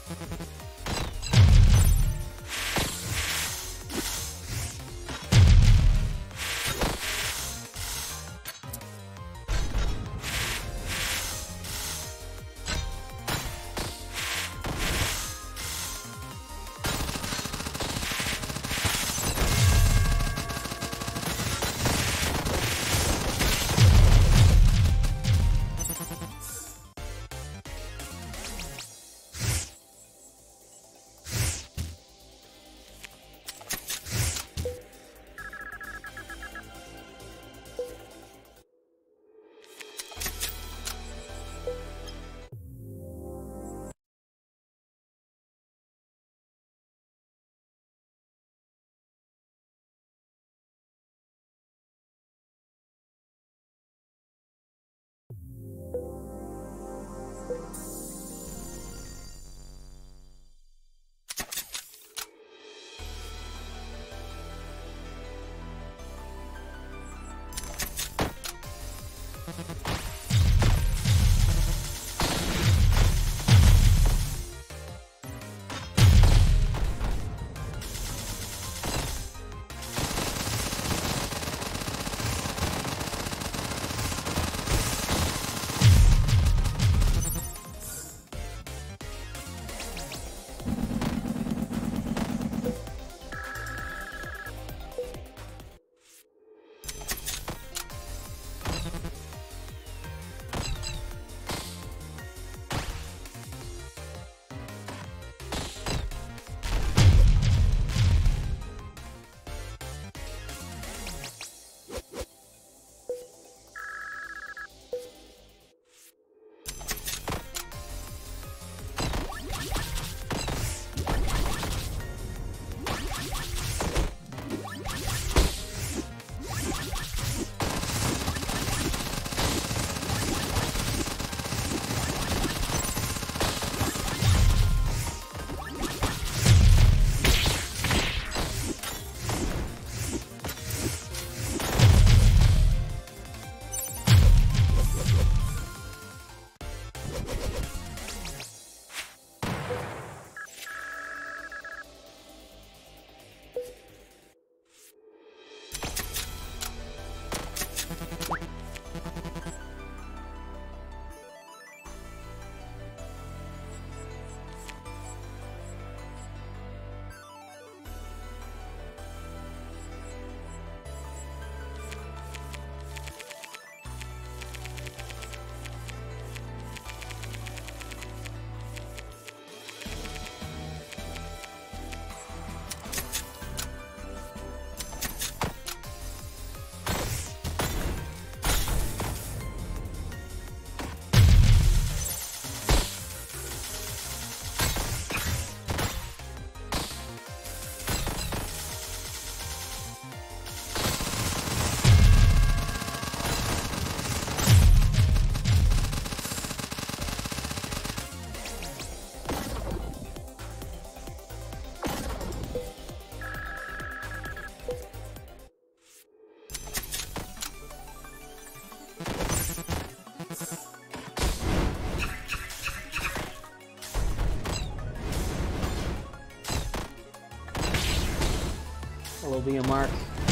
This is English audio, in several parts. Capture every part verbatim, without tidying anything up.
Hello, be a mark.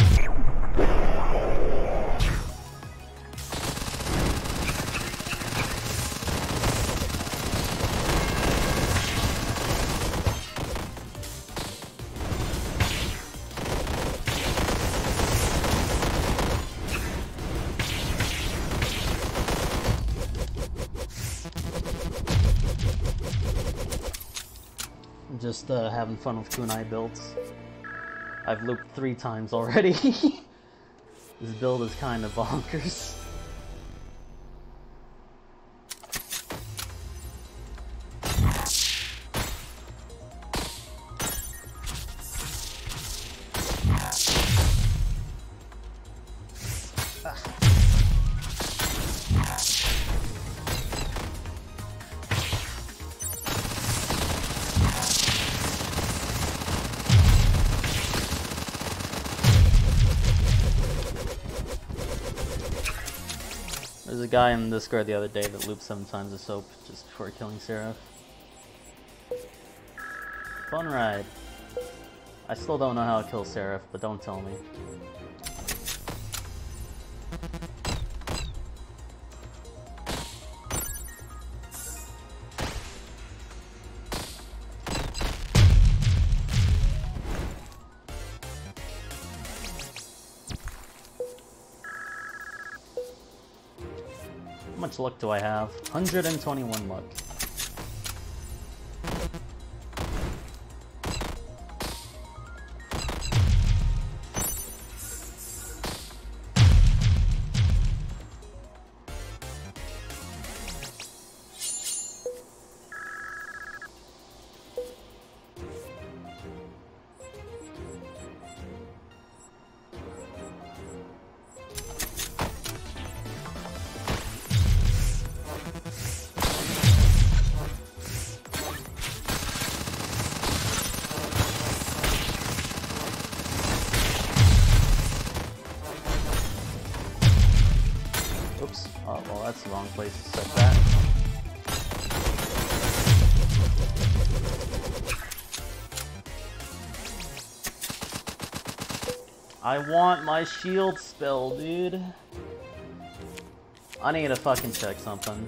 I'm just uh, having fun with kunai builds. I've looped three times already. This build is kind of bonkers. There's a guy in Discord the other day that looped seven times a soap just before killing Seraph. Fun ride. I still don't know how to kill Seraph, but don't tell me. How much luck do I have? one hundred twenty-one luck. Oops. Oh, well, that's the wrong place to set that. I want my shield spell, dude. I need to fucking check something.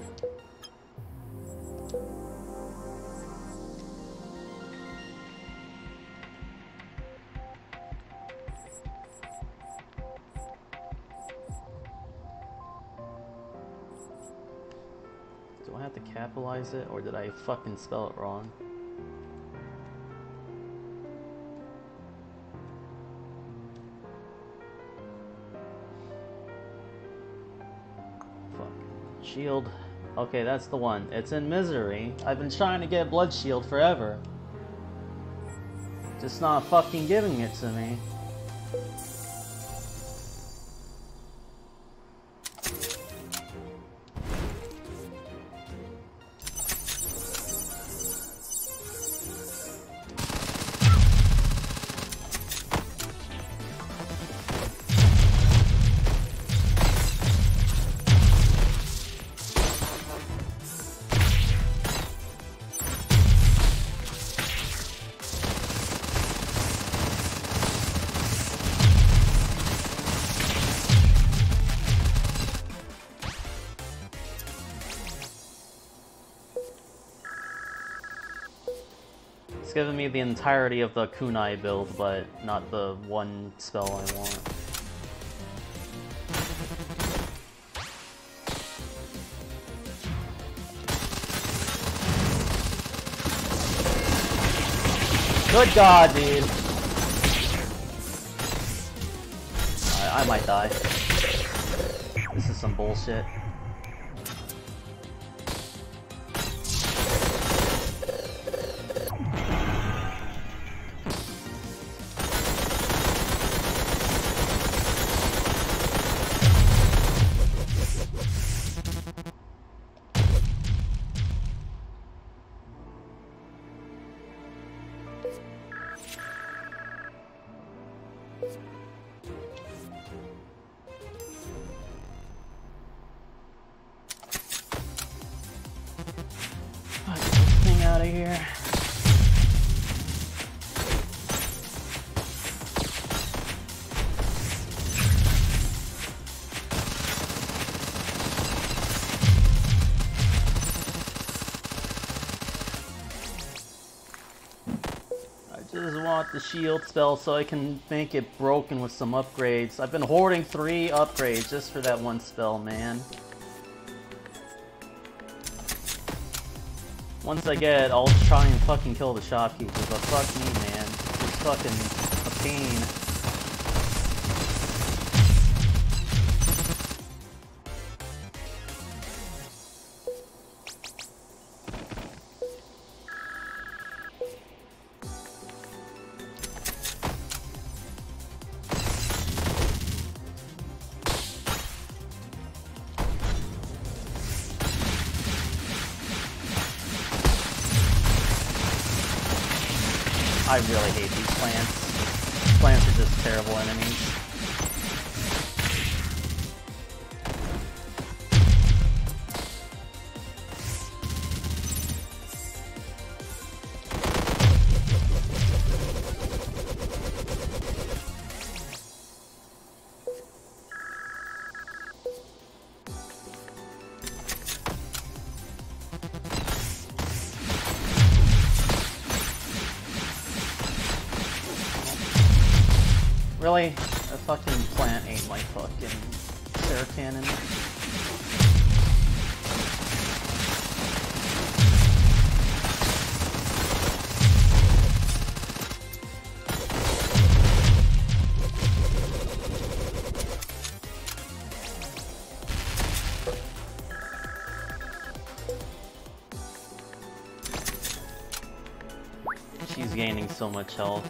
Do I have to capitalize it, or did I fucking spell it wrong? Fuck. Shield. Okay, that's the one. It's in Misery. I've been trying to get Blood Shield forever. Just not fucking giving it to me. It's giving me the entirety of the kunai build, but not the one spell I want. Good God, dude! I, I might die. This is some bullshit. Get this thing out of here. I just want the shield spell so I can make it broken with some upgrades. I've been hoarding three upgrades just for that one spell, man. Once I get it, I'll try and fucking kill the shopkeeper, but fuck me, man. It's fucking a pain. I really hate these plants. Plants are just terrible enemies. Really? A fucking plant ate my fucking Sarah cannon. She's gaining so much health.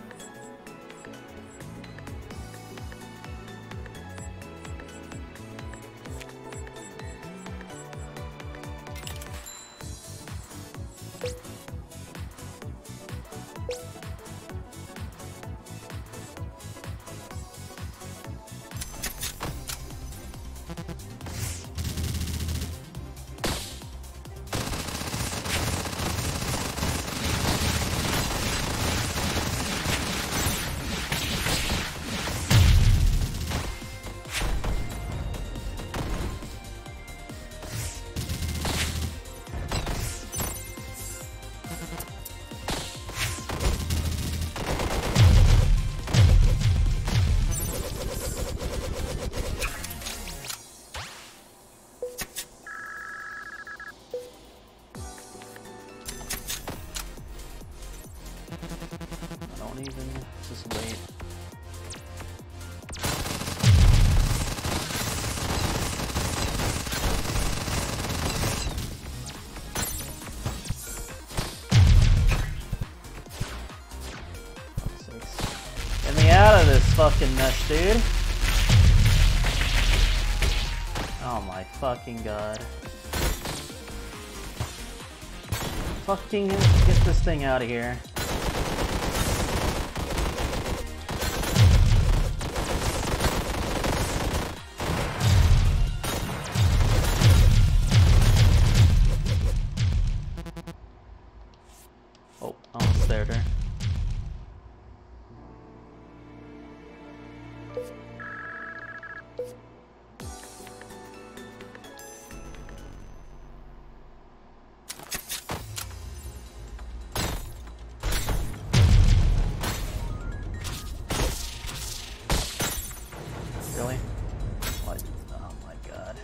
Don't even, just wait. Get me out of this fucking mess, dude. Oh my fucking god. Fucking get this thing out of here. Oh, almost stared her. Really? What? Oh my god.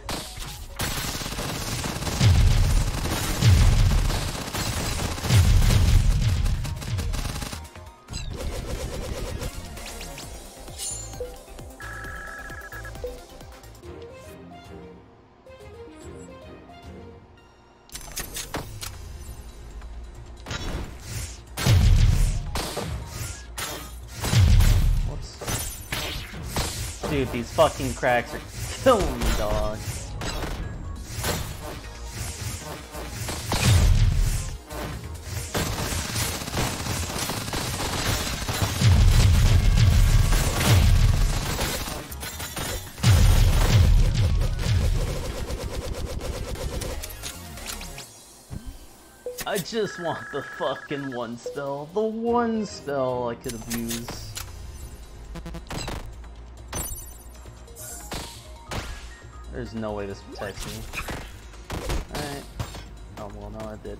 Dude, these fucking cracks are killing me, dog. I just want the fucking one spell. The one spell I could have used. There's no way this protects me. Alright. Oh, well, no, it did.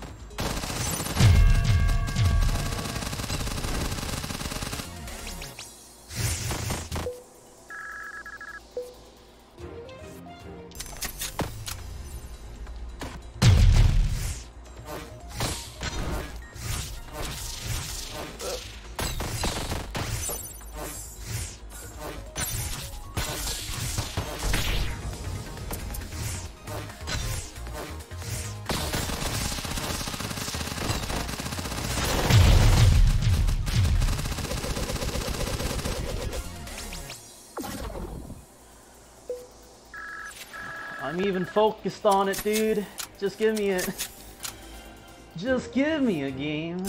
I'm even focused on it, dude. Just give me it. Just give me a game.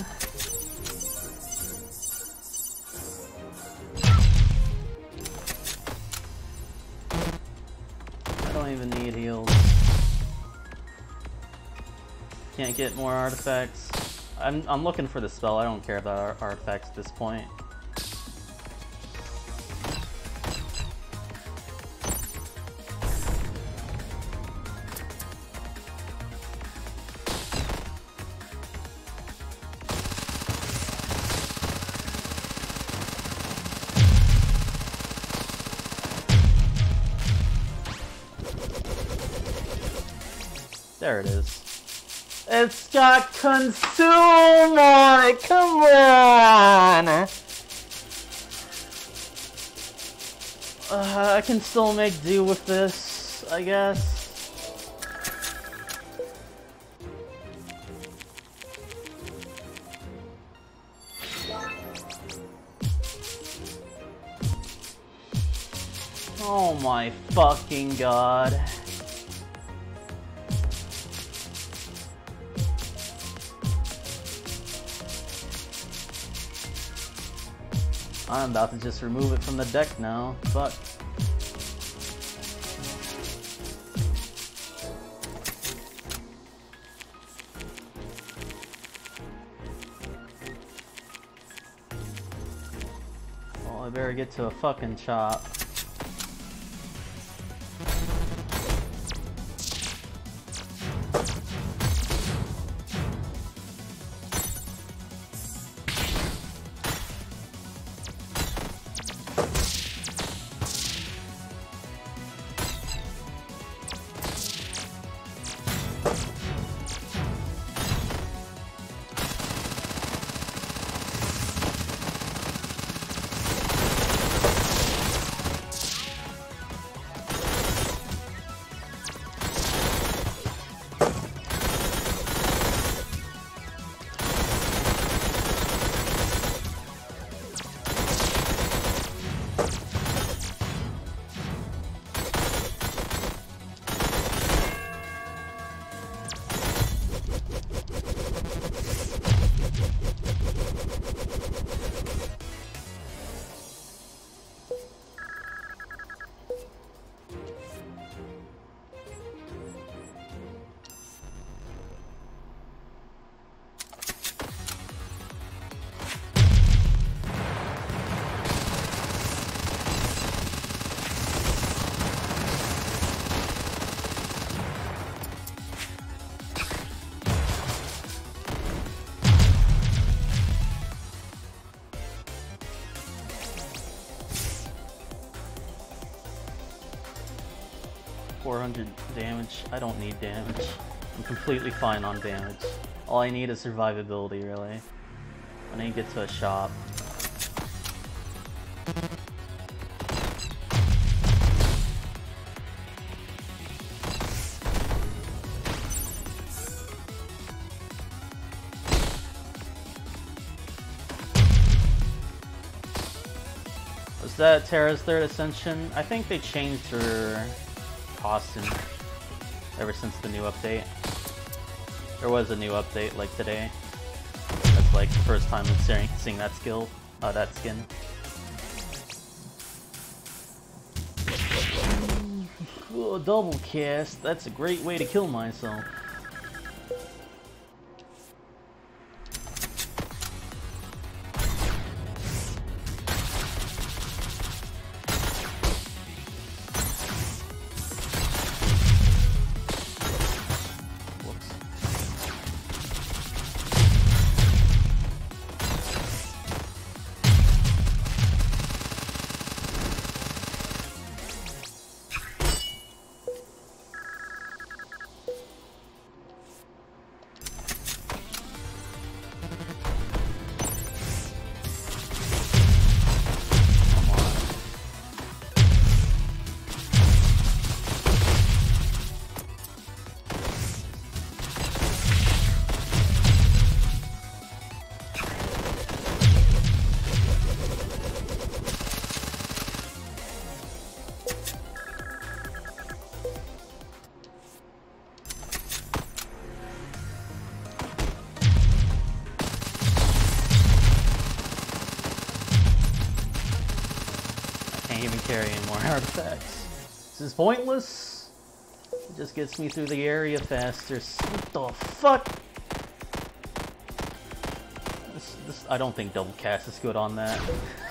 I don't even need heals. Can't get more artifacts. I'm, I'm looking for the spell. I don't care about ar artifacts at this point. There it is. It's got consume on it! Come on! Uh, I can still make do with this, I guess. Oh my fucking god. I'm about to just remove it from the deck now. Fuck. Well, I better get to a fucking chop. four hundred damage. I don't need damage. I'm completely fine on damage. All I need is survivability, really. I need to get to a shop. Was that Terra's third ascension? I think they changed her costume ever since the new update. There was a new update like today. That's like the first time I'm seeing, seeing that skill, uh, that skin. Oh, double cast. That's a great way to kill myself. Even carry any more artifacts. This is pointless. It just gets me through the area faster. What the fuck? This, this, I don't think double cast is good on that.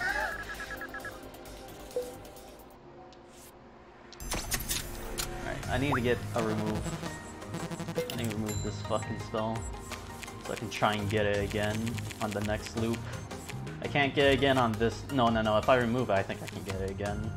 Alright, I need to get a remove. I need to remove this fucking spell so I can try and get it again on the next loop. I can't get it again on this. No, no, no. If I remove it, I think I can get it again.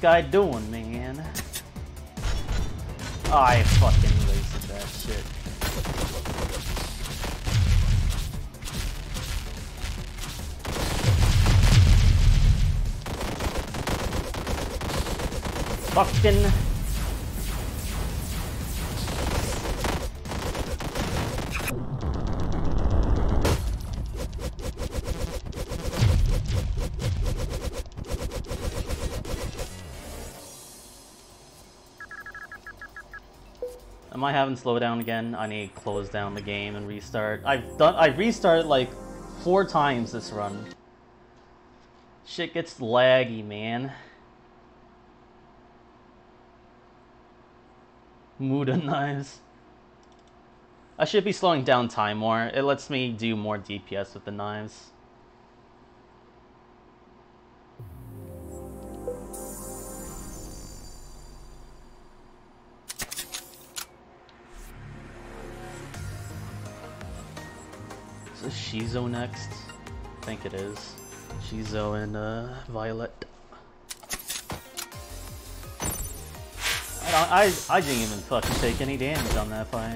guy doing, man? Oh, I fucking wasted that shit. Fucking... Am I having slowdown again? I need to close down the game and restart. I've done. I restarted like four times this run. Shit gets laggy, man. Muda knives. I should be slowing down time more. It lets me do more D P S with the knives. Is Shizo next? I think it is. Shizo and uh, Violet. I, don't, I I didn't even fucking take any damage on that fight.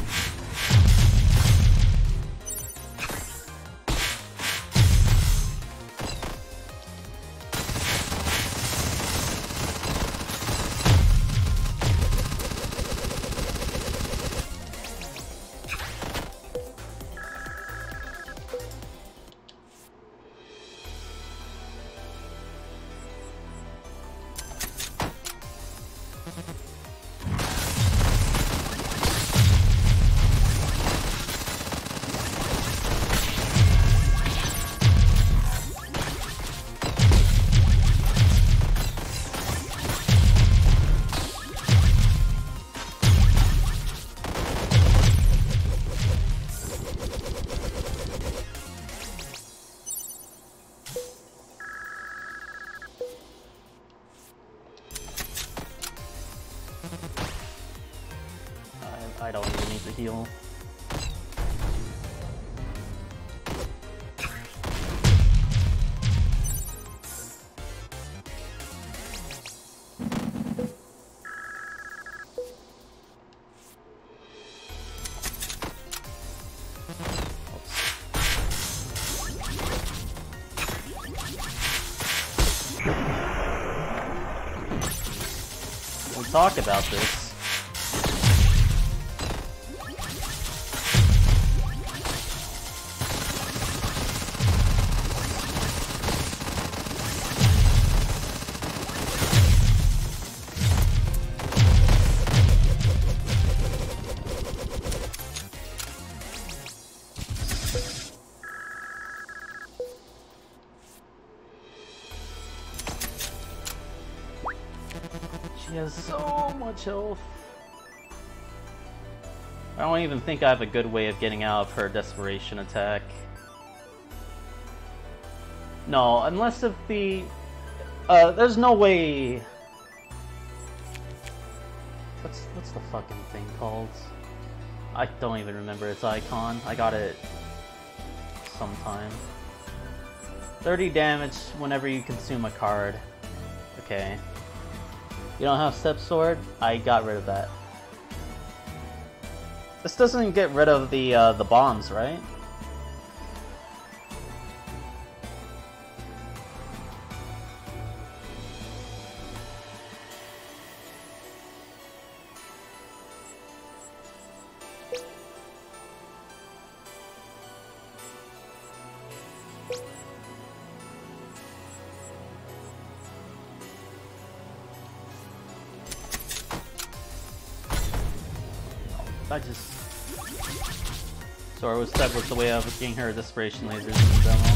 I don't even need to heal. We'll talk about this. She has so much health. I don't even think I have a good way of getting out of her desperation attack. No, unless if the... Uh, there's no way... What's, what's the fucking thing called? I don't even remember its icon. I got it sometime. thirty damage whenever you consume a card. Okay. You don't have Step Sword? I got rid of that. This doesn't get rid of the uh, the bombs, right? I just... Sora was said was the way of getting her desperation lasers in the demo.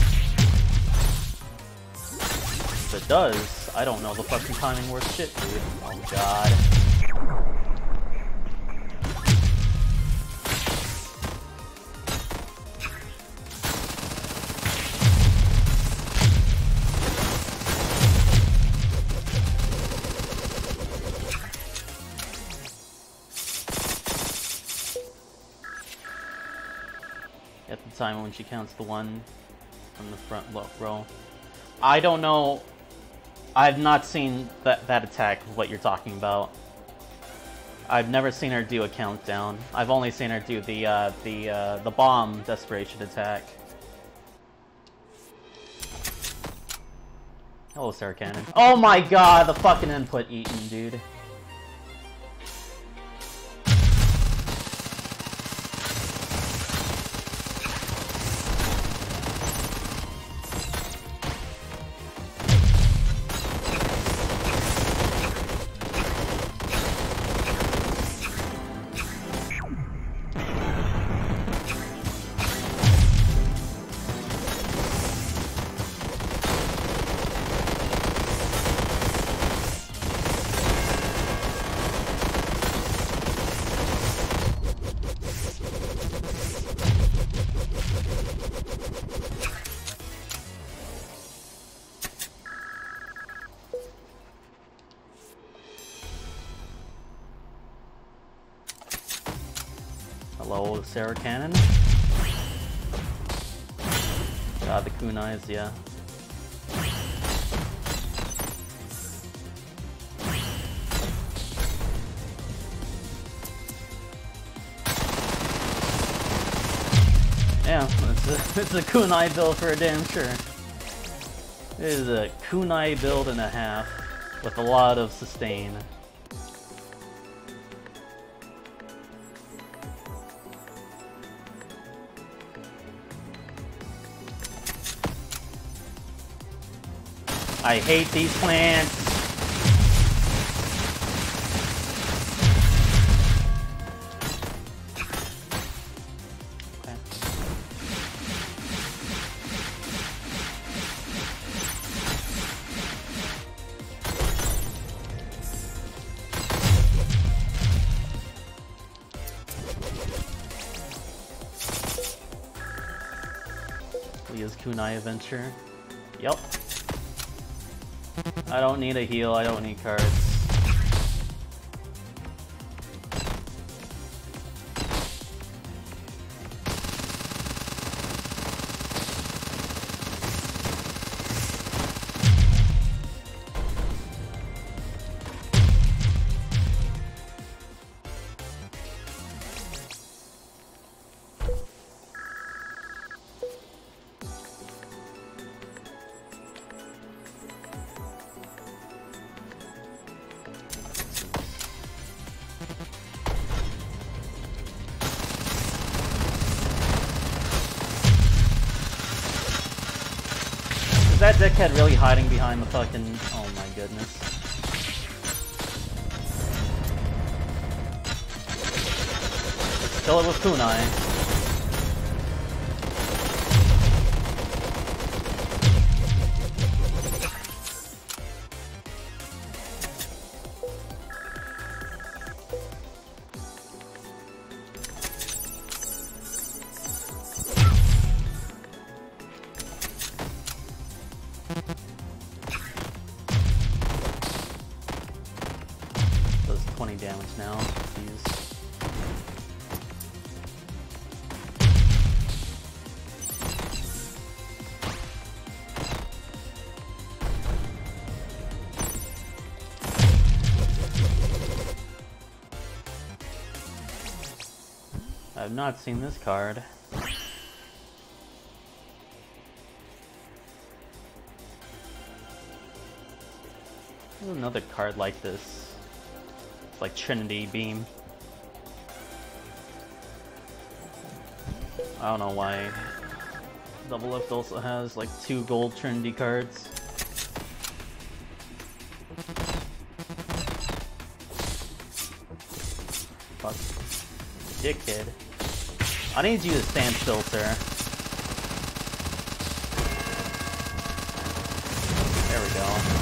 If it does, I don't know the fucking timing worth shit, dude. Oh god. At the time when she counts the one from the front row. I don't know. I've not seen that that attack, what you're talking about. I've never seen her do a countdown. I've only seen her do the uh, the uh, the bomb desperation attack. Hello, Sarah Cannon. Oh my god, the fucking input eaten, dude. Hello, Sarah Cannon. God, the kunais, yeah. Yeah, it's a, it's a kunai build for a damn sure. It is a kunai build and a half, with a lot of sustain. I hate these plants! Okay. Leah's Kunai Adventure. Yep. I don't need a heal, I don't need cards. Is that dickhead really hiding behind the fucking... Oh my goodness. Let's kill it with kunai. Does twenty damage now. Jeez. I've not seen this card. There's another card like this. It's like Trinity Beam. I don't know why. Double Lift also has like two gold Trinity cards. Fuck. Dickhead. I need you to stand still, sir. There we go.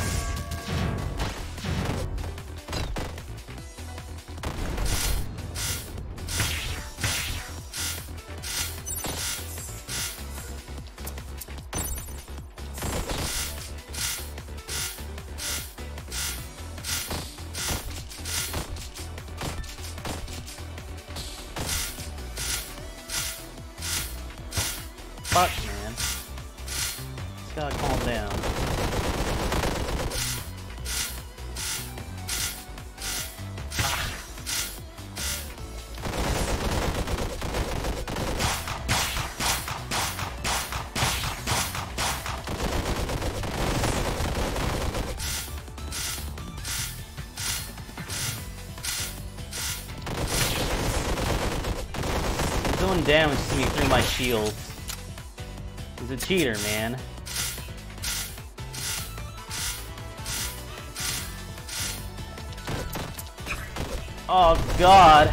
Fuck, man. Just gotta calm down. doing damage to me through my shield. He's a cheater, man. Oh god!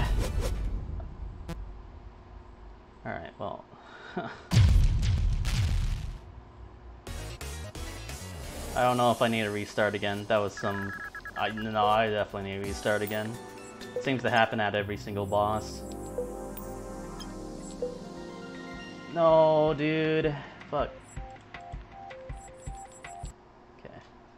Alright, well... I don't know if I need to restart again. That was some... I, no, I definitely need to restart again. It seems to happen at every single boss. No, dude. Fuck. Okay.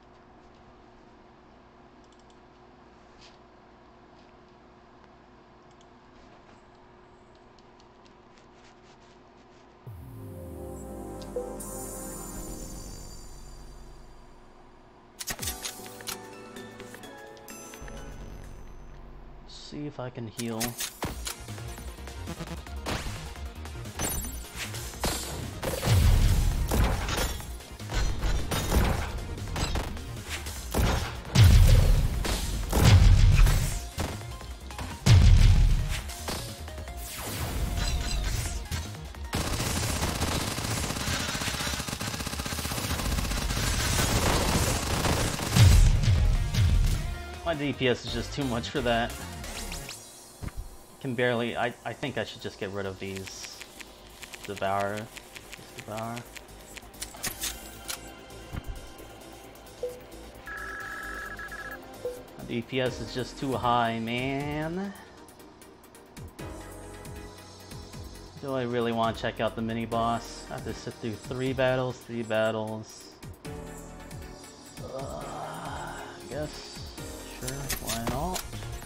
See if I can heal. My D P S is just too much for that. Can barely. I, I think I should just get rid of these. Devour. Just devour. My D P S is just too high, man. Do I really want to check out the mini boss? I have to sit through three battles, three battles. Uh, I guess. Sure, why not?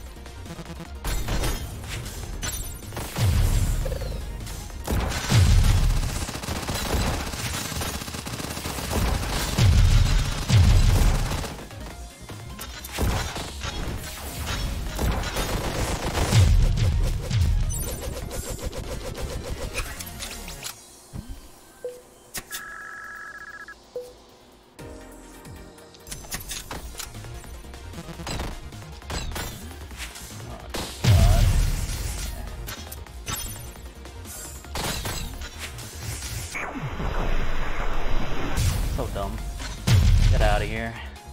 So dumb. Get out of here.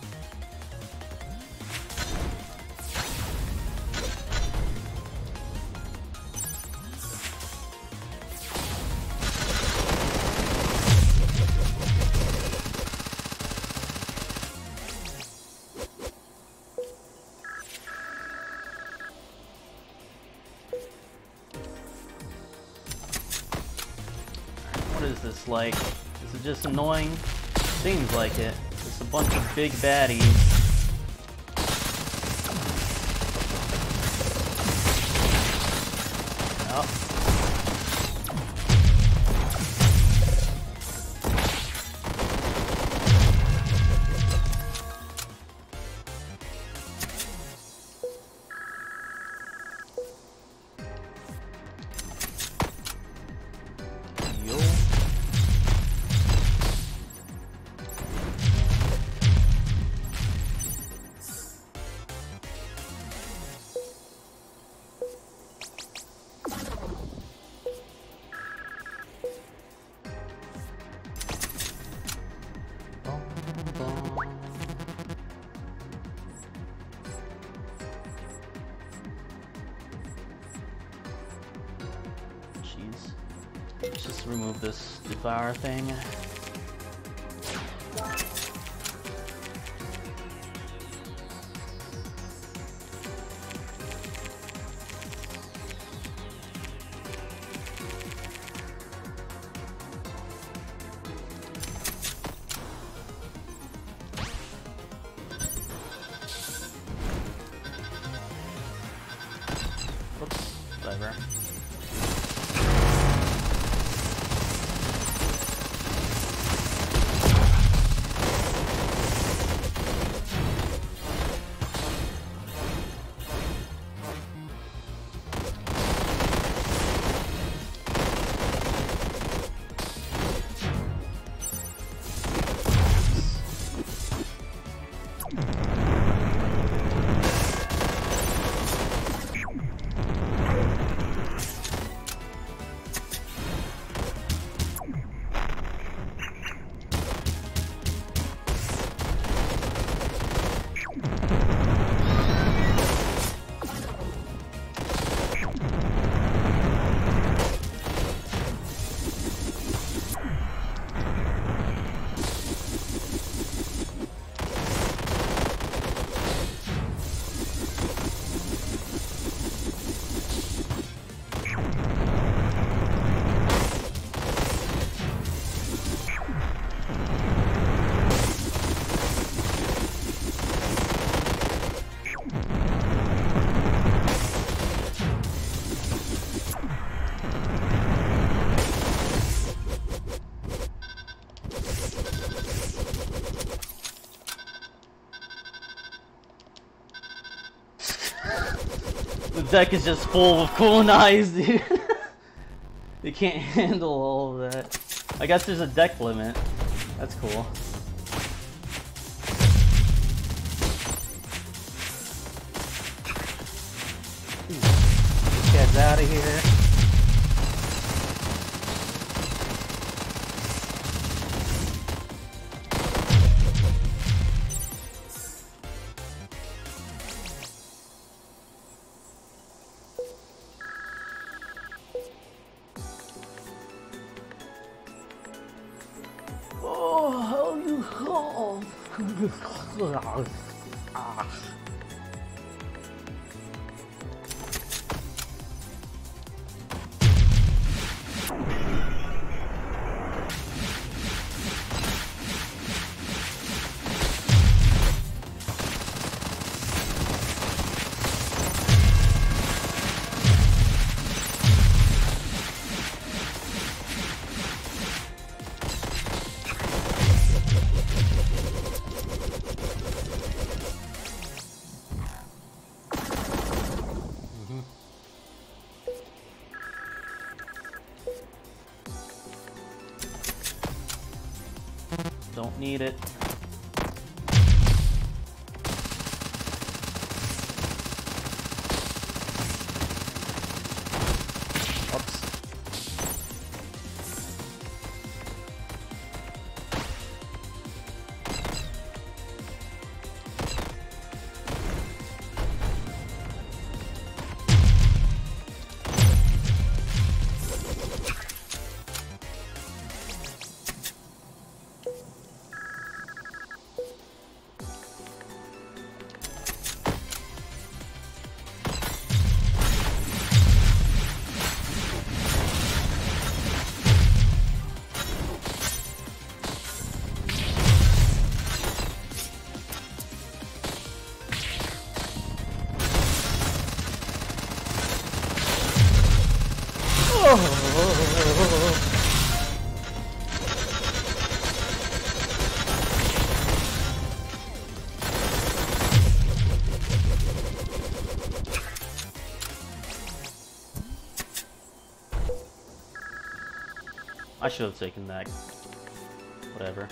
What is this like? Is it just annoying? Seems like it. Just a bunch of big baddies. Oh. Yo. Jeez. Let's just remove this devour thing. Oops, whatever. deck is just full of kunais, dude. You can't handle all of that. I guess there's a deck limit. That's cool. Get out of here. Ah. Don't need it. Oops. I should have taken that. Whatever.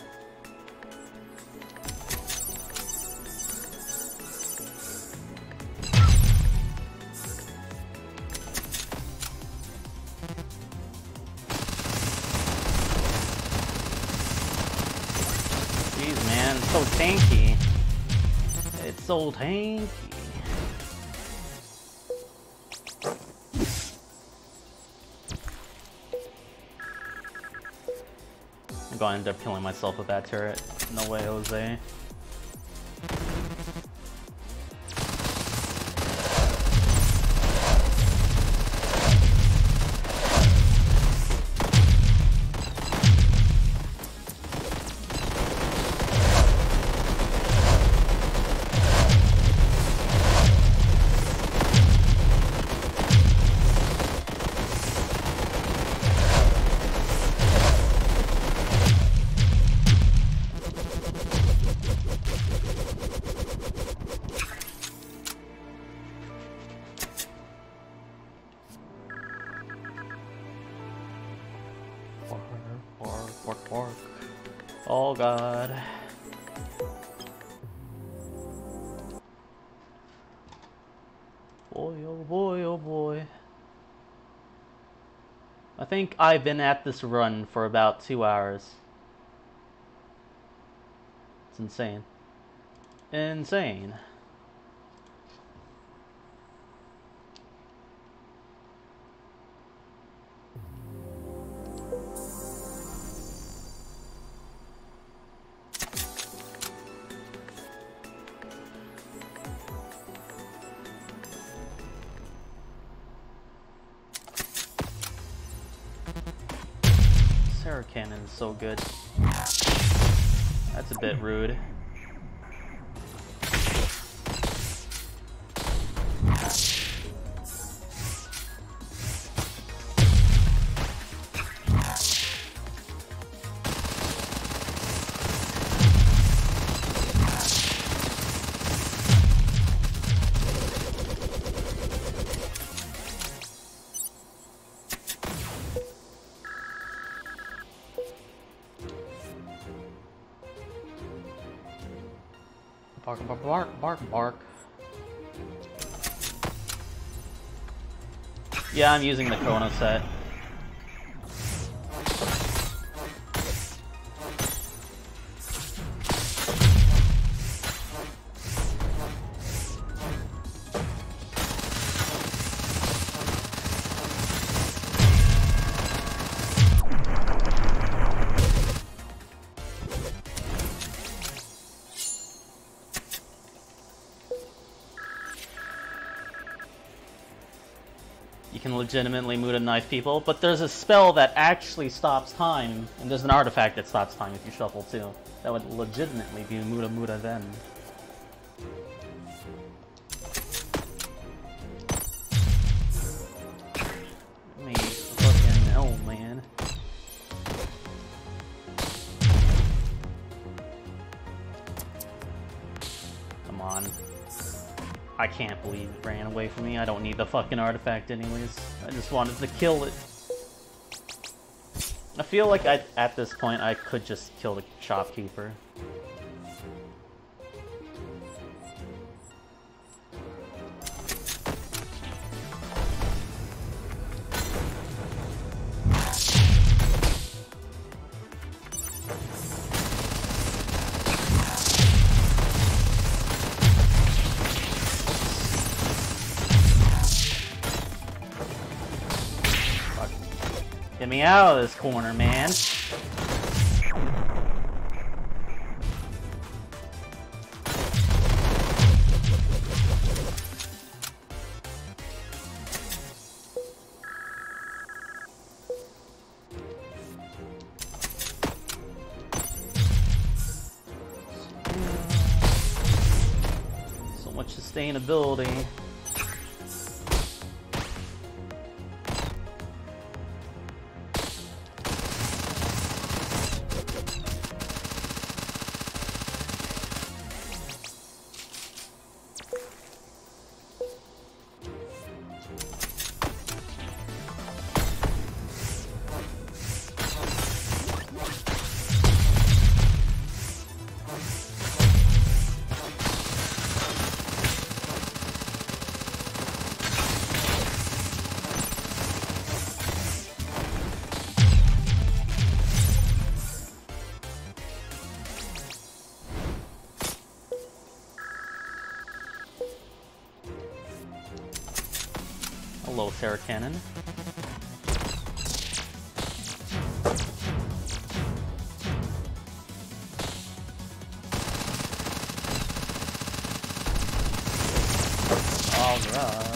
Jeez, man, it's so tanky. It's so tanky. I'm going to end up killing myself with that turret. No way, Jose. Bark, bark. Oh god. Boy, oh boy, oh boy. I think I've been at this run for about two hours. It's insane. Insane. Sarah Cannon is so good. That's a bit rude. Bark, bark, bark, bark, bark. Yeah, I'm using the Chrono set. You can legitimately Muda knife people, but there's a spell that actually stops time, and there's an artifact that stops time if you shuffle too. That would legitimately be Muda Muda then. I mean, fucking hell, man. Come on. I can't believe it ran away from me. I don't need the fucking artifact anyways. I just wanted to kill it. I feel like I, at this point I could just kill the shopkeeper. Get me out of this corner, man. So much sustainability. Hello, Sarah Cannon. All right.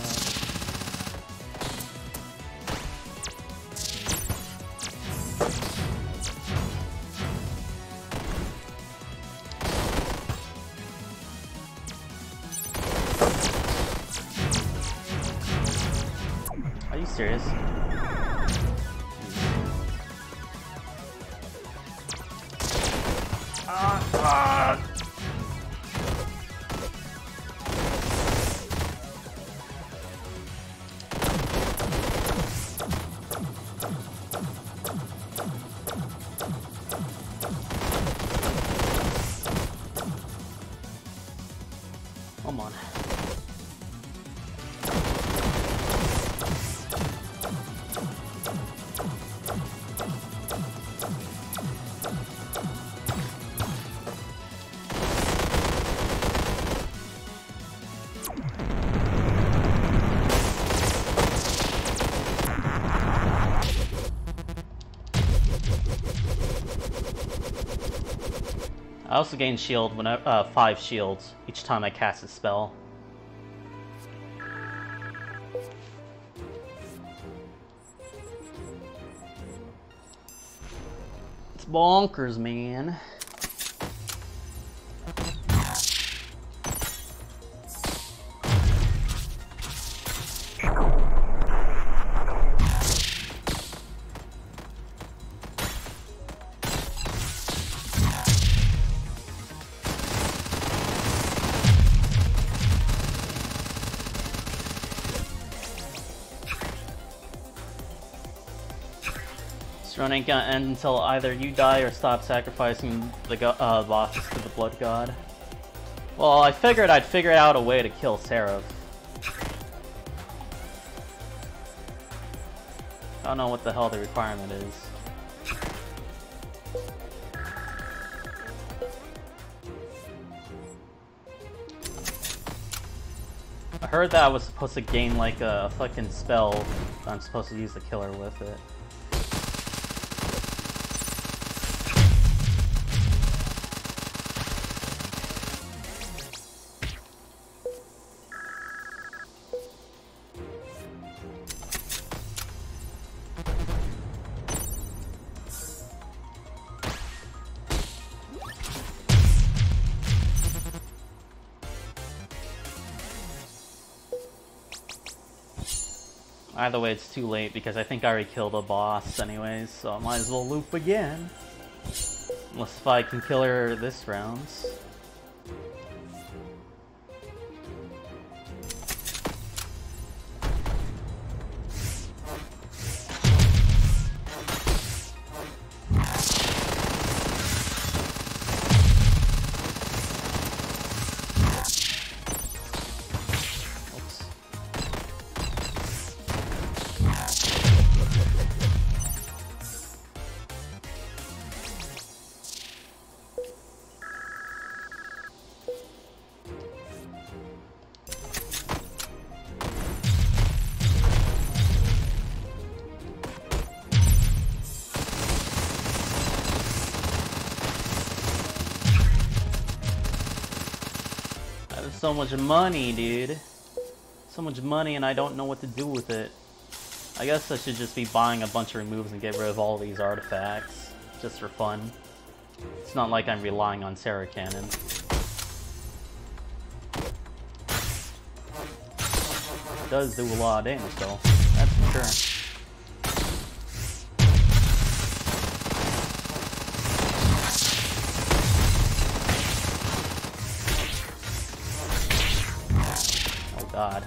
Are you serious? Ah, ah. Come on. I also gain shield when I, uh, five shields each time I cast a spell. It's bonkers, man. This run ain't gonna end until either you die or stop sacrificing the go uh, bosses to the Blood God. Well, I figured I'd figure out a way to kill Seraph. I don't know what the hell the requirement is. I heard that I was supposed to gain like a fucking spell that I'm supposed to use the killer with it. Either way, it's too late because I think I already killed a boss anyways, so I might as well loop again. Unless if I can kill her this round. So much money, dude. So much money and I don't know what to do with it. I guess I should just be buying a bunch of removes and get rid of all these artifacts. Just for fun. It's not like I'm relying on Sarah Cannon. It does do a lot of damage though, that's for sure. God.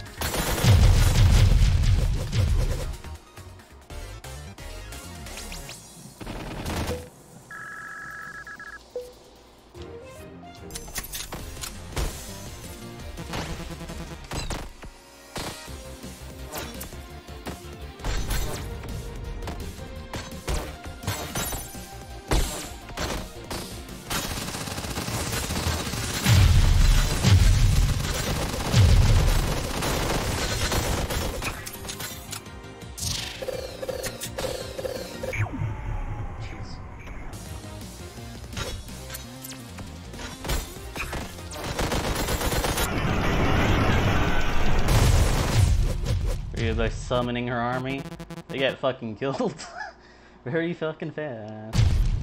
By summoning her army, they get fucking killed very fucking fast.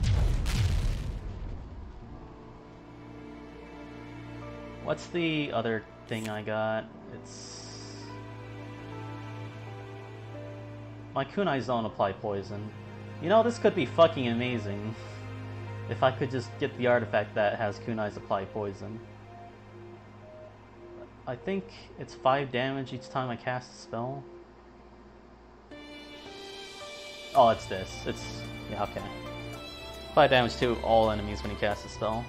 What's the other thing I got? It's my kunais don't apply poison. You know, this could be fucking amazing if I could just get the artifact that has kunais apply poison. I think it's five damage each time I cast a spell. Oh, it's this. It's... yeah, okay. five damage to all enemies when you cast a spell.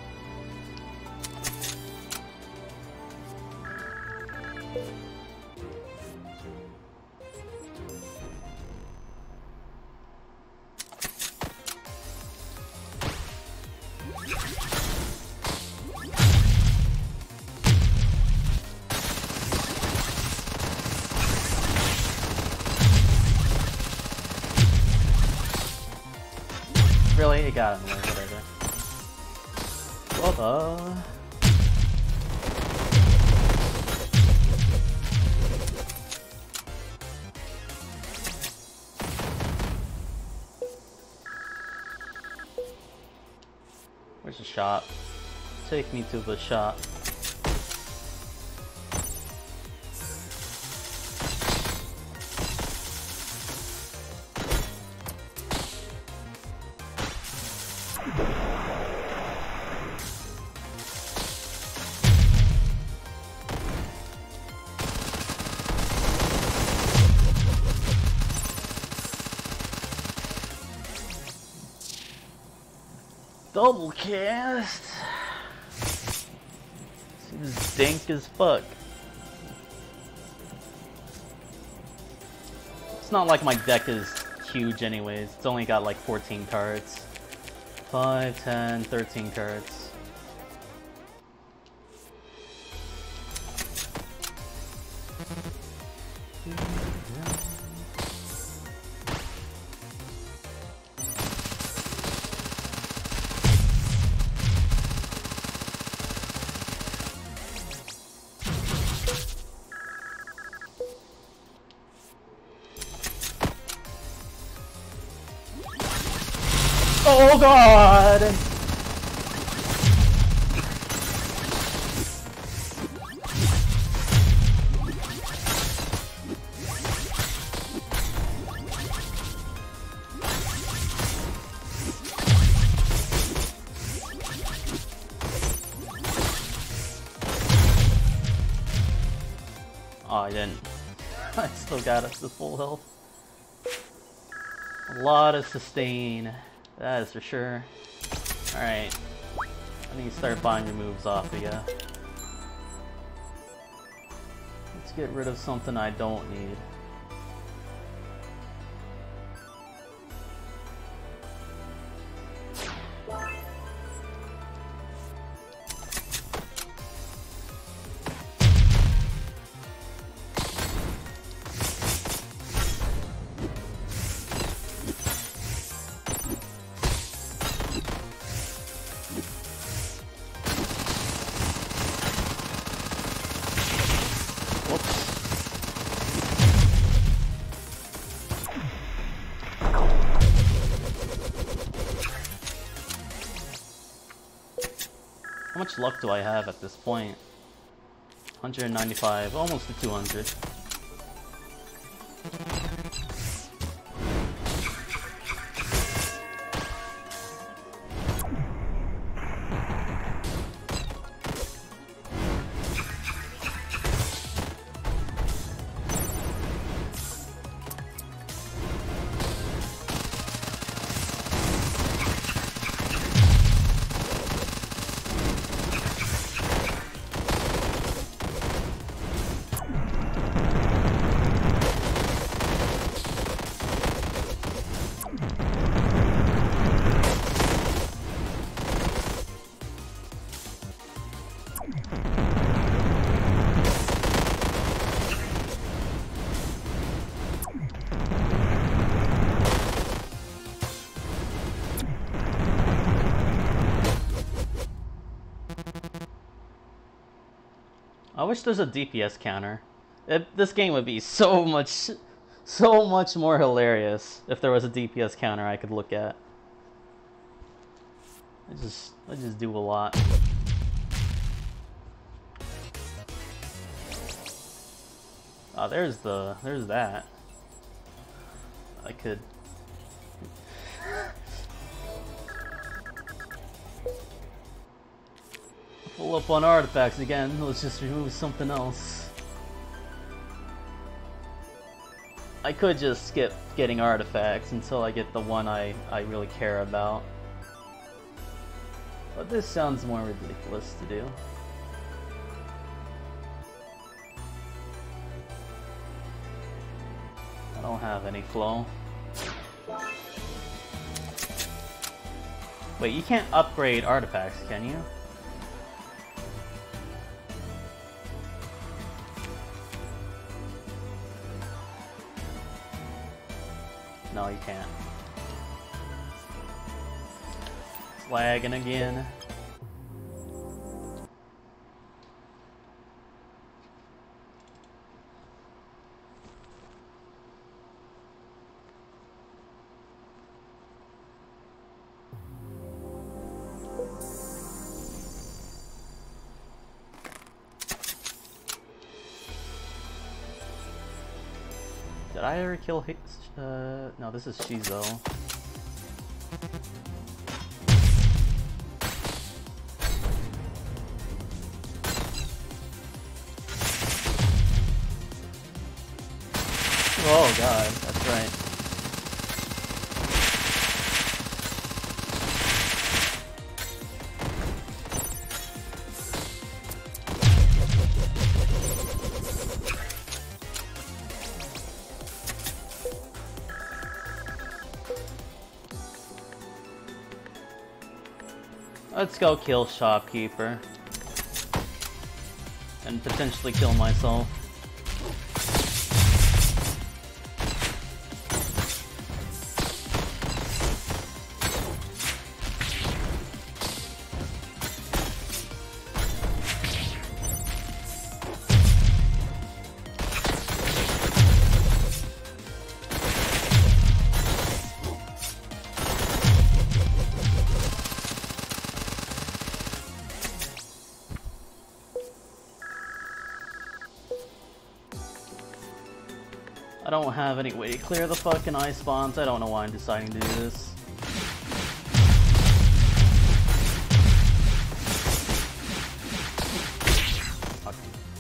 Really? It got him there, whatever. Well, uh... where's the shop? Take me to the shop. Double cast. See Seems dank as fuck. It's not like my deck is huge anyways. It's only got like fourteen cards. five, ten, thirteen cards. Oh god! Oh, I didn't. I still got us to full health. A lot of sustain. That is for sure. Alright. I need to start buying your moves off of ya. Let's get rid of something I don't need. How much luck do I have at this point? one hundred ninety-five, almost to two hundred. I wish there's a D P S counter. It, this game would be so much, so much more hilarious if there was a D P S counter I could look at. I just, I just do a lot. Oh, there's the, there's that. I could. Pull up on artifacts again. Let's just remove something else. I could just skip getting artifacts until I get the one I, I really care about. But this sounds more ridiculous to do. I don't have any flow. Wait, you can't upgrade artifacts, can you? No, you can't. It's lagging again. Did I ever kill H uh, no, this is Shizo. Oh god, that's right. Let's go kill Shopkeeper. And potentially kill myself. I don't have any way to clear the fucking ice spawns. I don't know why I'm deciding to do this. Fuck.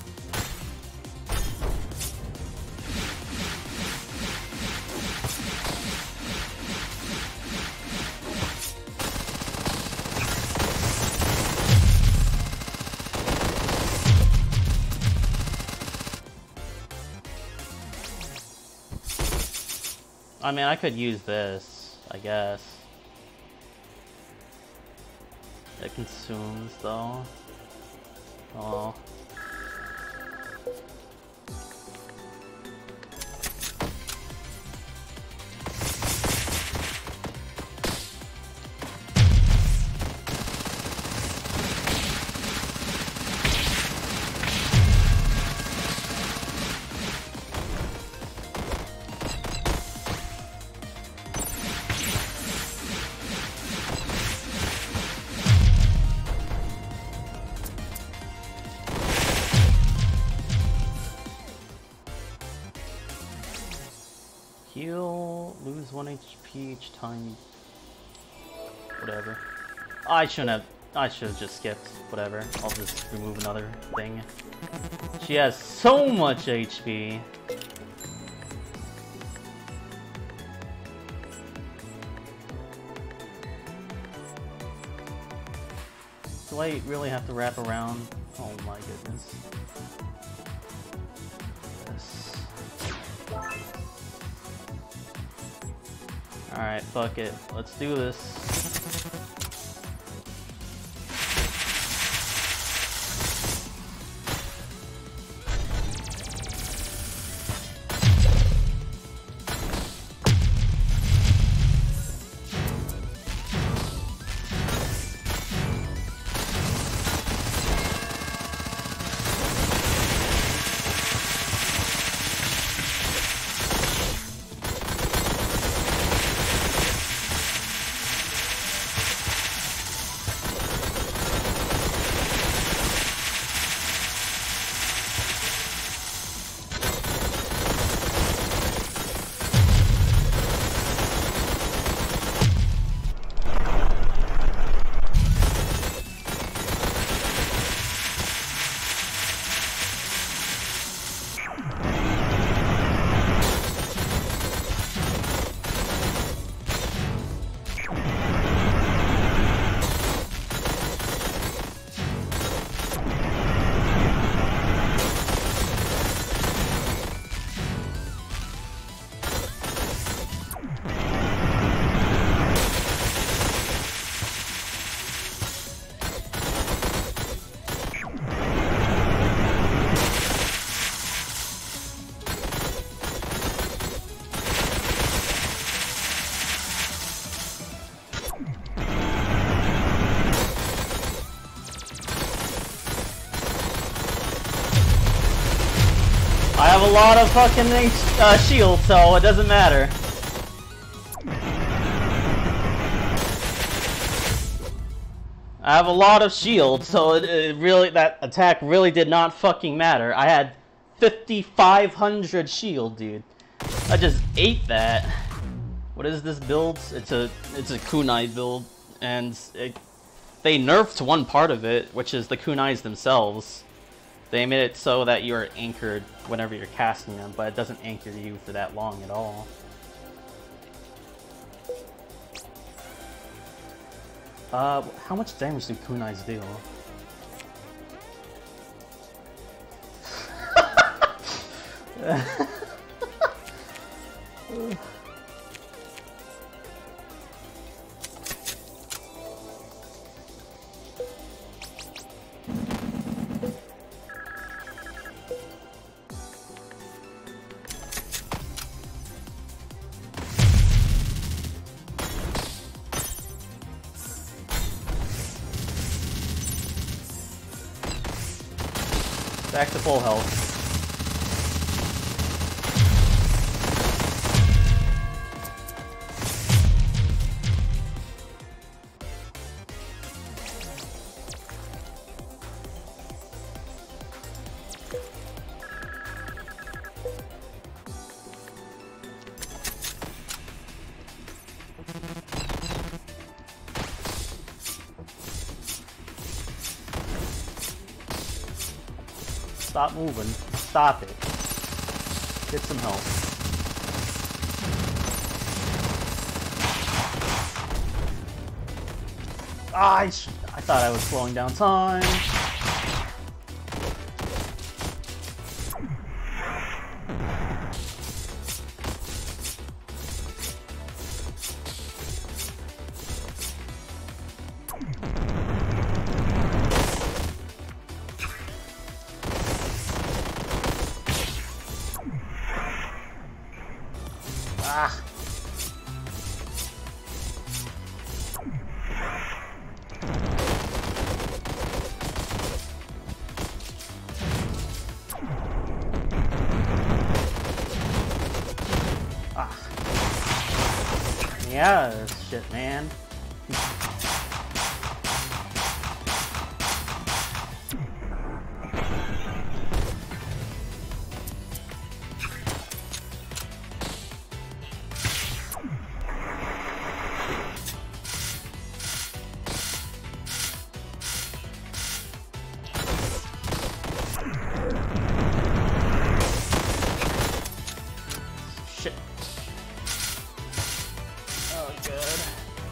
I mean, I could use this, I guess. It consumes, though. Oh. Heal, lose one H P each time. Whatever. I shouldn't have. I should have just skipped. Whatever. I'll just remove another thing. She has so much H P. Do I really have to wrap around? Oh my goodness. Yes. Alright, fuck it. Let's do this. I have a lot of fucking uh, shield, so it doesn't matter. I have a lot of shield, so it, it really that attack really did not fucking matter. I had fifty-five hundred shield, dude. I just ate that. What is this build? It's a it's a kunai build, and it, they nerfed one part of it, which is the kunais themselves. They made it so that you are anchored whenever you're casting them, but it doesn't anchor you for that long at all. Uh, how much damage do kunais do? Back to full health. Stop moving. Stop it. Get some help. Ah, I, sh I thought I was slowing down time. Ah. Ah. Yeah, shit, man. Shit. Oh, good.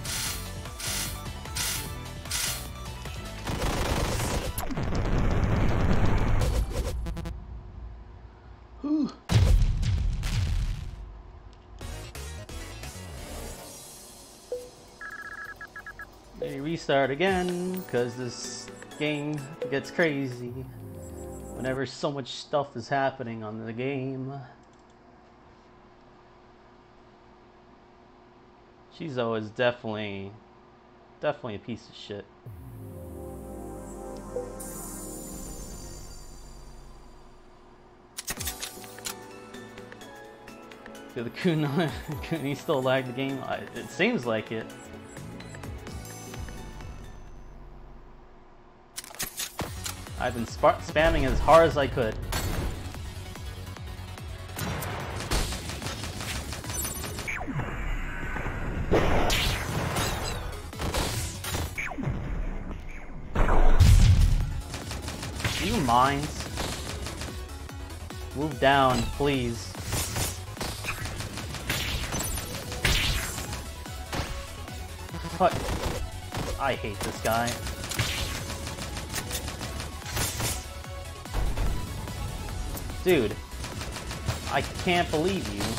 Whew. Maybe restart again, because this game gets crazy whenever so much stuff is happening on the game. Shizo is definitely, definitely a piece of shit. Did the Kun Kuni still lag the game? I, it seems like it. I've been sp spamming as hard as I could. Do you mind? Move down, please. Fuck. I hate this guy. Dude, I can't believe you.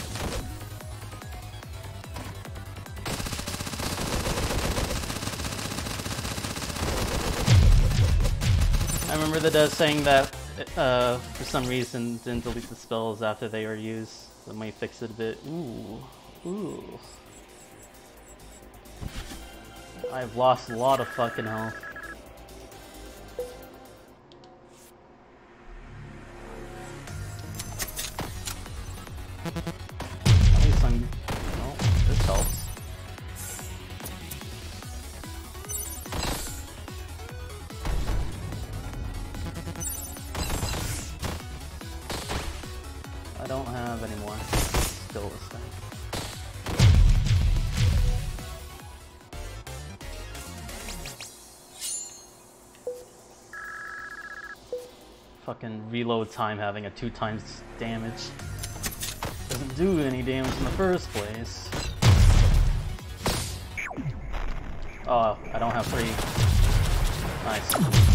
I remember the devs saying that uh, for some reason didn't delete the spells after they were used. That might fix it a bit. Ooh, ooh. I've lost a lot of fucking health. At least I'm... Oh, this helps. I don't have any more skill this thing. Fucking reload time having a two times damage. Doesn't do any damage in the first place. Oh, I don't have three. Nice.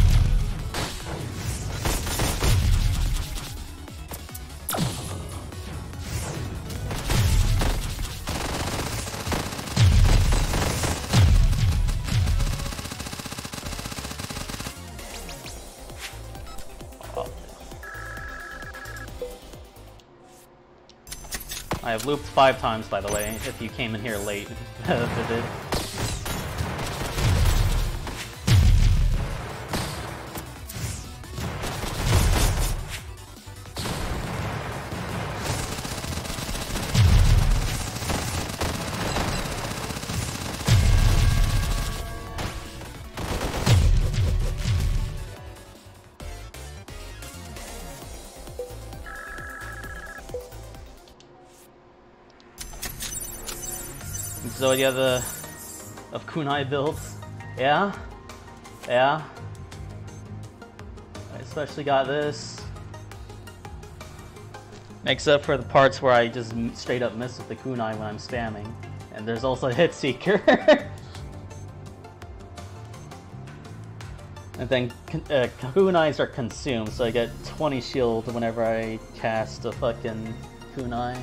I have looped five times, by the way, if you came in here late. Vivid. So you have the of kunai builds, yeah, yeah. I especially got this. Makes up for the parts where I just straight up miss with the kunai when I'm spamming. And there's also a hit seeker. And then uh, kunais are consumed, so I get twenty shield whenever I cast a fucking kunai.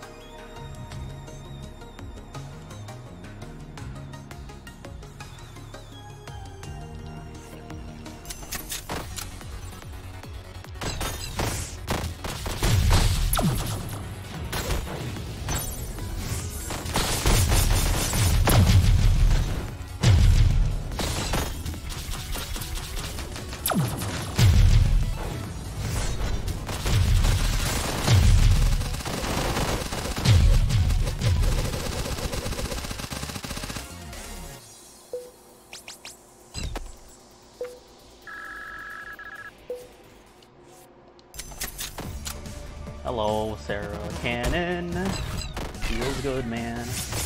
Hello, Sarah Cannon. Feels good, man.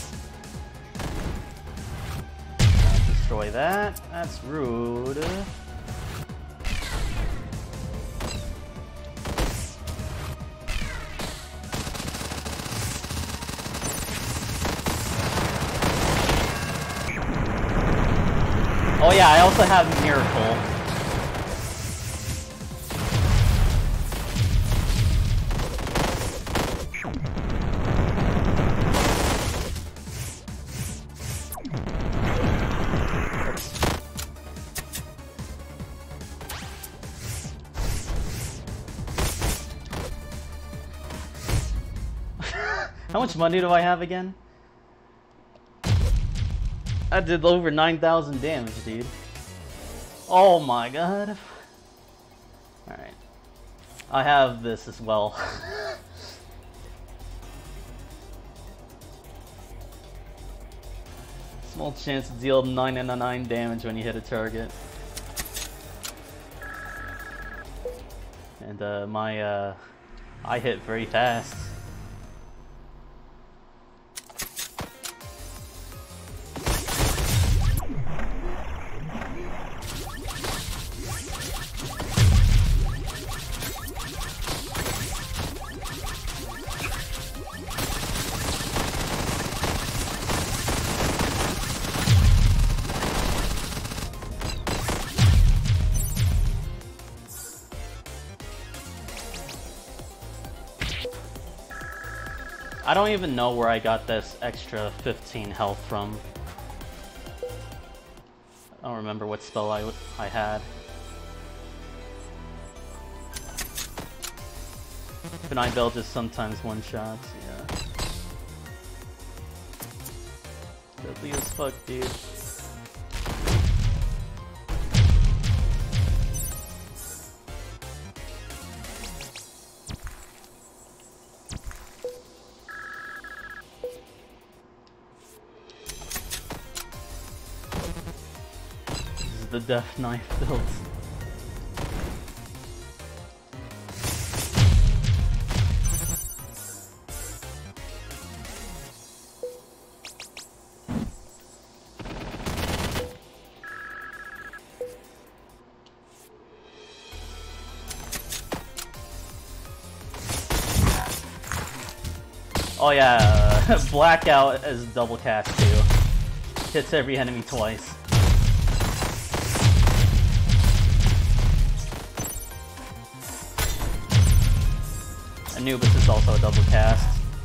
I'll destroy that. That's rude. Oh yeah, I also have Miracle. How much money do I have again? I did over nine thousand damage, dude. Oh my god. Alright. I have this as well. Small chance to deal nine ninety-nine damage when you hit a target. And uh, my, uh, I hit very fast. I don't even know where I got this extra fifteen health from. I don't remember what spell I, I had. Benign Bell just sometimes one-shots, yeah. Deadly as fuck, dude. The Death Knife build. Oh yeah, Blackout is double cast too. Hits every enemy twice. Anubis is also a double cast.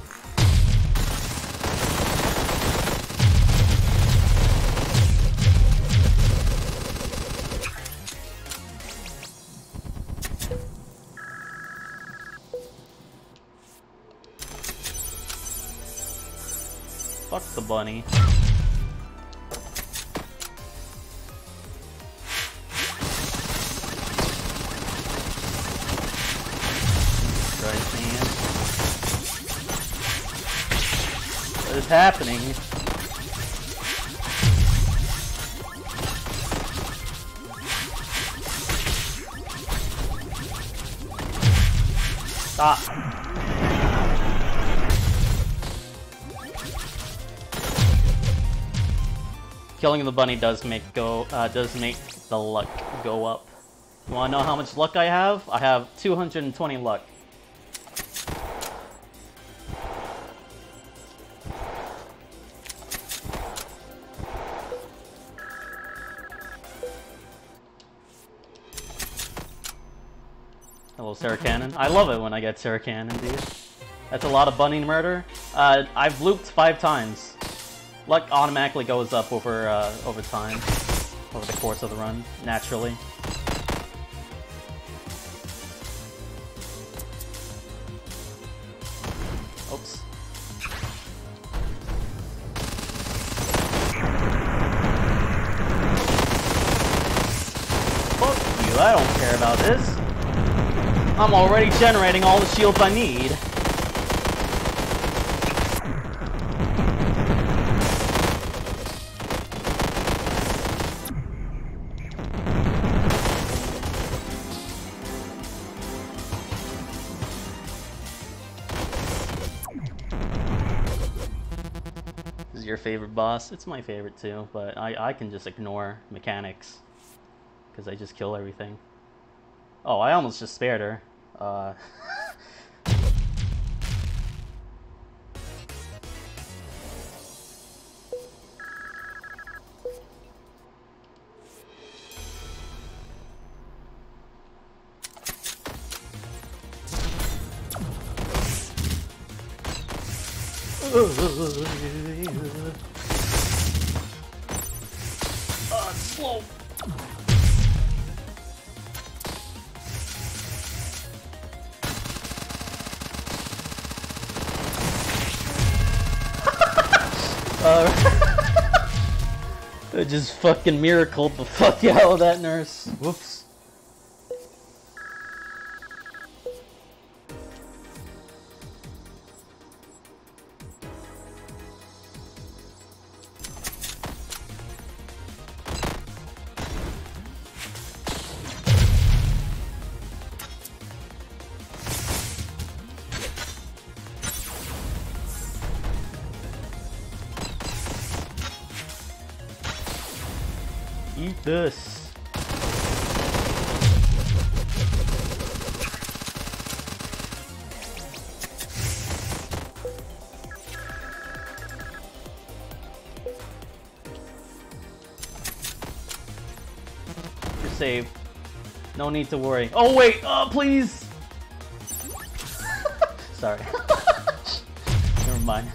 Fuck the bunny. What is happening? Stop. Killing the bunny does make go uh, does make the luck go up. You wanna know how much luck I have? I have two hundred twenty luck. Hello, Sarah Cannon. I love it when I get Sarah Cannon, dude. That's a lot of bunny murder. Uh, I've looped five times. Luck automatically goes up over uh, over time, over the course of the run, naturally. Oops. Fuck you, I don't care about this. I'm already generating all the shields I need. This is your favorite boss? It's my favorite too, but I, I can just ignore mechanics because I just kill everything. Oh, I almost just spared her. Uh... uh, slow. uh, I just fucking miracled the fuck out of that nurse. Whoops. Eat this. You're saved. No need to worry. Oh wait, oh please. Sorry. Never mind.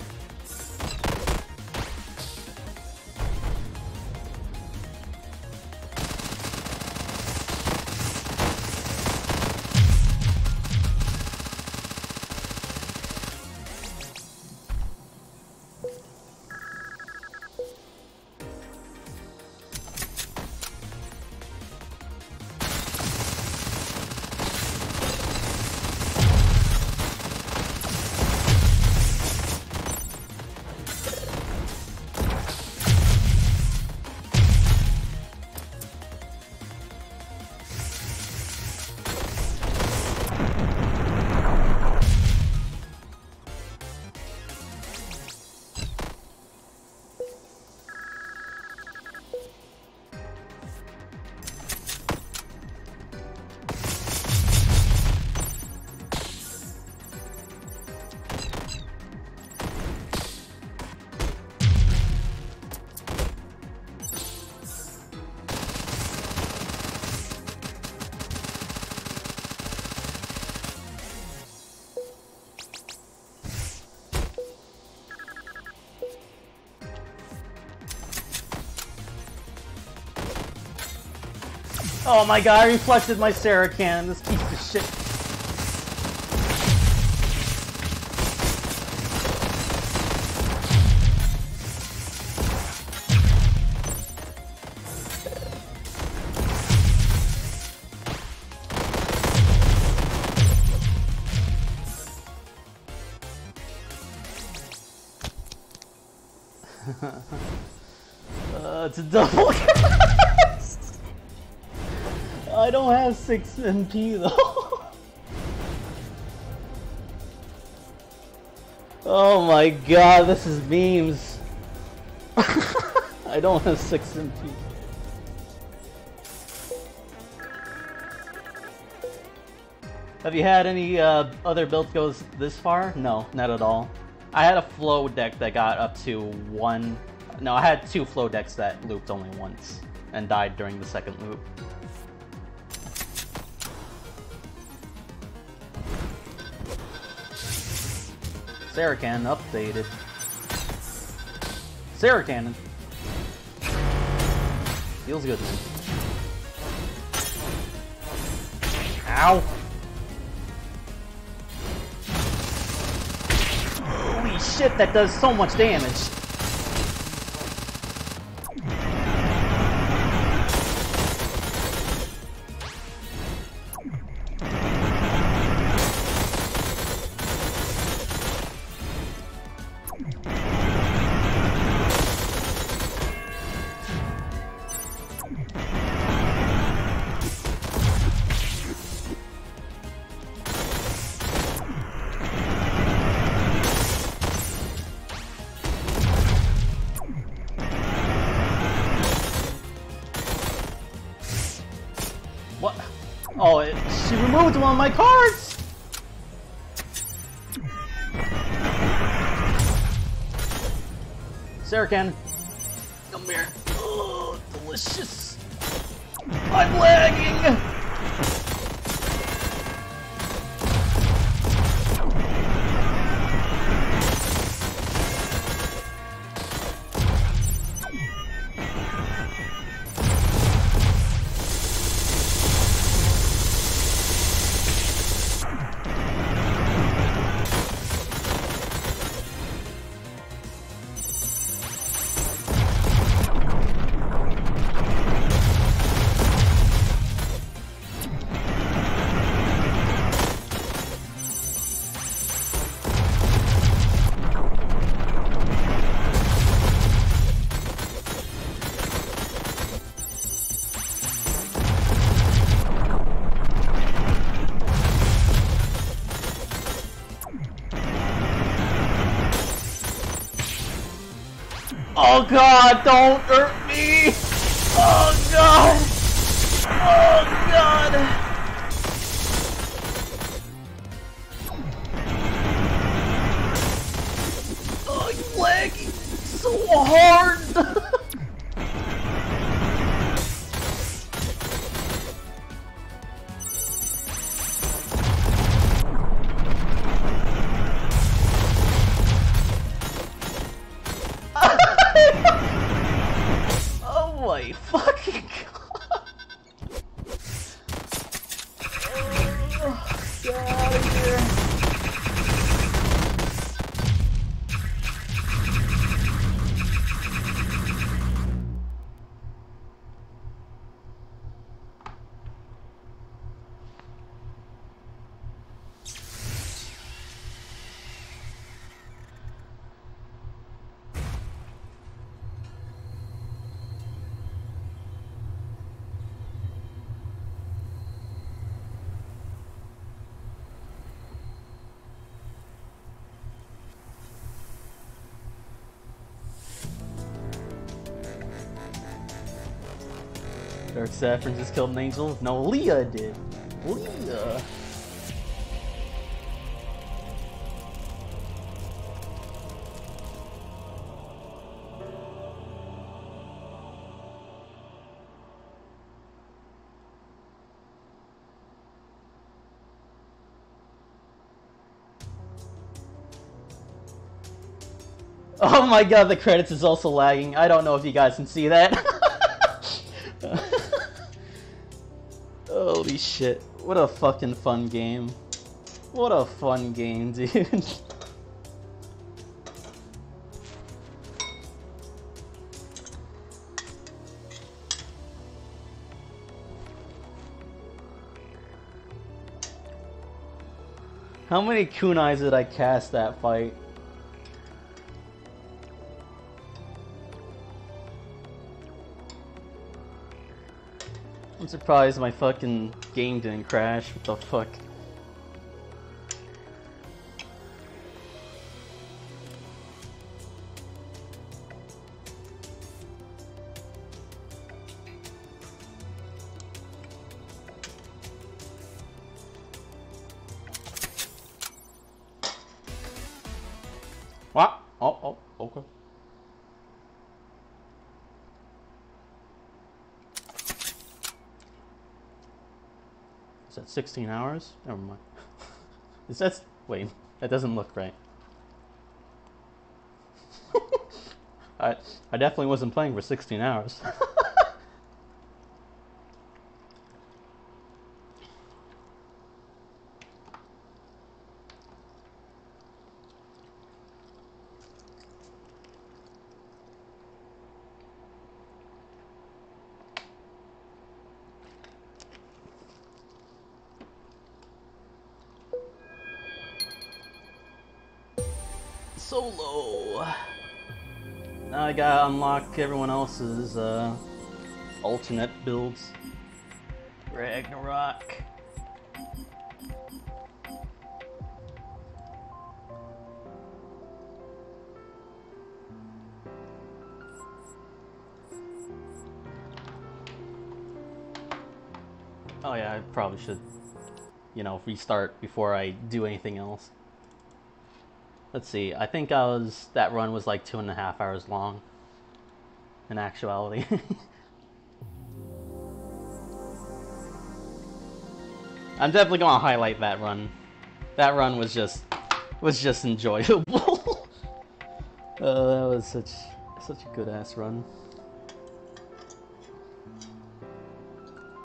Oh my god, I reflected my Sarah Cannon, this piece of shit. uh, it's a double cast. I don't have six M P though. Oh my god, this is memes. I don't have six M P. Have you had any uh, other build goes this far? No, not at all. I had a flow deck that got up to one... No, I had two flow decks that looped only once and died during the second loop. Sarah-Cannon updated. Sarah-Cannon. Feels good, man. Ow! Holy shit, that does so much damage! What? Oh, it, she removed one of my cards! Sarah-Cannon, come here. Oh, delicious. I'm lagging! Oh god, don't hurt me! Oh god! Oh god! Oh, I'm lagging so hard! Oh my fucking god! Oh, get out of here! Dark Saffron just killed an angel? No, Leah did. Leah. Oh my god, the credits is also lagging. I don't know if you guys can see that. Holy shit. What a fucking fun game. What a fun game, dude. How many kunais did I cast that fight? I'm surprised my fucking game didn't crash. What the fuck? What? Oh, oh, okay. Is that sixteen hours? Never mind. Is that... Wait, that doesn't look right. I, I definitely wasn't playing for sixteen hours. Solo. Now I gotta unlock everyone else's uh, alternate builds. Ragnarok. Oh yeah, I probably should, you know, restart before I do anything else. Let's see, I think I was, that run was like two and a half hours long, in actuality. I'm definitely gonna highlight that run. That run was just, was just enjoyable. uh, that was such, such a good ass run.